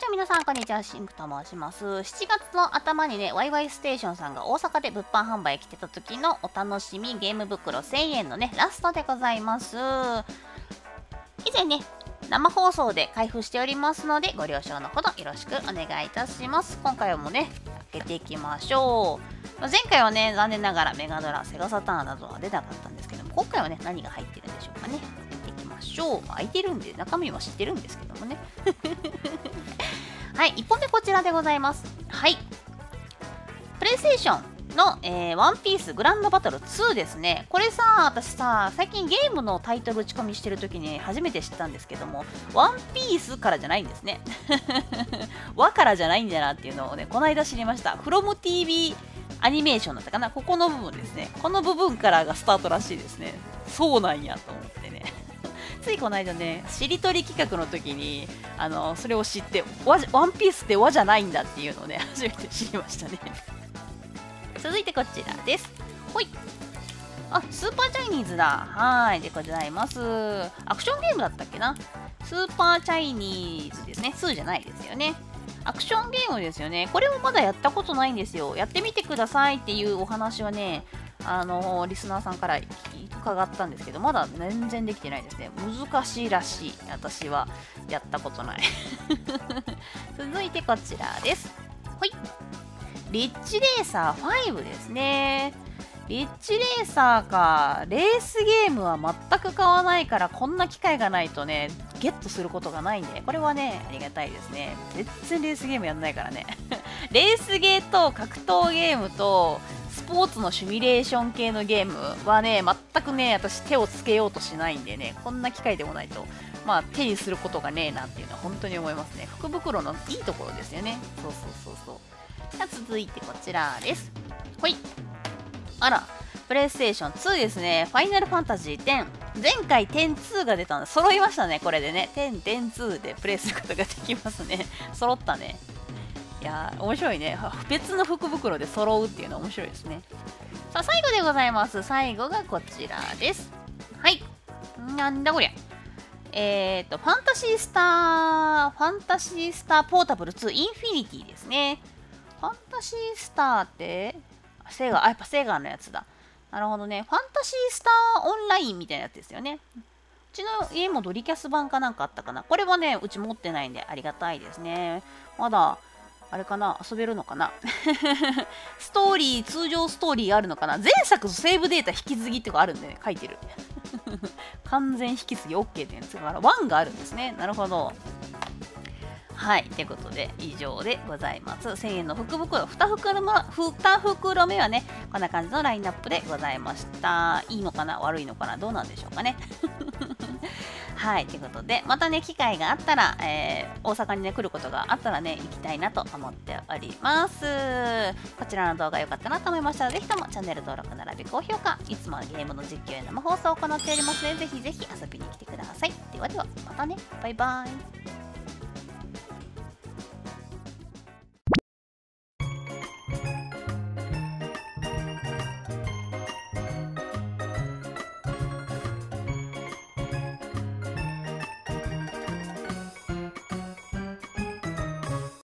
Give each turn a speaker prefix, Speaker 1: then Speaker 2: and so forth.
Speaker 1: ちは皆さん、こんにちは。シンクと申します。7月の頭にね、ワイワイステーションさんが大阪で物販販売来てた時のお楽しみゲーム袋1000円のね、ラストでございます。以前ね、生放送で開封しておりますので、ご了承のほどよろしくお願いいたします。今回もね、開けていきましょう。前回はね、残念ながらメガドラ、セガサターンなどは出なかったんですけども、今回はね、何が入ってるんでしょうかね。開けていきましょう。開いてるんで、中身は知ってるんですけどもね。はい、1本目こちらでございます。はい。プレイステーションの、ワンピースグランドバトル2ですね。これさ、私さ、最近ゲームのタイトル打ち込みしてるときに初めて知ったんですけども、ワンピースからじゃないんですね。和からじゃないんだなっていうのをね、この間知りました。from TV アニメーションだったかな。ここの部分ですね。この部分からがスタートらしいですね。そうなんやと思ってね。ついこの間ね、しりとり企画の時にそれを知ってワンピースって和じゃないんだっていうのをね、初めて知りましたね。続いてこちらです。ほい。あ、スーパーチャイニーズだ。はい。でございます。アクションゲームだったっけな。スーパーチャイニーズですね。2じゃないですよね。アクションゲームですよね。これもまだやったことないんですよ。やってみてくださいっていうお話はね、リスナーさんから伺ったんですけど、まだ全然できてないですね。難しいらしい。私はやったことない。続いてこちらです。ほい。リッチレーサー5ですね。リッチレーサーか。レースゲームは全く買わないから、こんな機会がないとね、ゲットすることがないんで、これはね、ありがたいですね。全然レースゲームやんないからね。レースゲーと格闘ゲームと、スポーツのシミュレーション系のゲームはね、全くね、私手をつけようとしないんでね、こんな機会でもないと、まあ手にすることがねえなっていうのは本当に思いますね。福袋のいいところですよね。そうそうそうそう。じゃあ続いてこちらです。ほい。あら、プレイステーション2ですね。ファイナルファンタジー10。前回10-2が出たので、揃いましたね、これでね。10-10-2でプレイすることができますね。揃ったね。いやー、面白いね。別の福袋で揃うっていうのは面白いですね。さあ、最後でございます。最後がこちらです。はい。なんだこりゃ。ファンタシースターポータブル2インフィニティですね。ファンタシースターってセガ、やっぱセガのやつだ。なるほどね。ファンタシースターオンラインみたいなやつですよね。うちの家もドリキャス版かなんかあったかな。これはね、うち持ってないんでありがたいですね。まだ、あれかな、遊べるのかな。ストーリー、通常ストーリーあるのかな。前作のセーブデータ引き継ぎってかあるんでね、書いてる。完全引き継ぎ OK っていうやつから1があるんですね。なるほど。はい。ということで、以上でございます。1000円の福袋、2袋目はね、こんな感じのラインナップでございました。いいのかな悪いのかなどうなんでしょうかね。はい。ということで、またね、機会があったら、大阪にね、来ることがあったらね、行きたいなと思っております。こちらの動画良かったなと思いましたら、ぜひともチャンネル登録並び高評価、いつもゲームの実況や生放送を行っておりますので、ぜひぜひ遊びに来てください。ではでは、またね。バイバイ。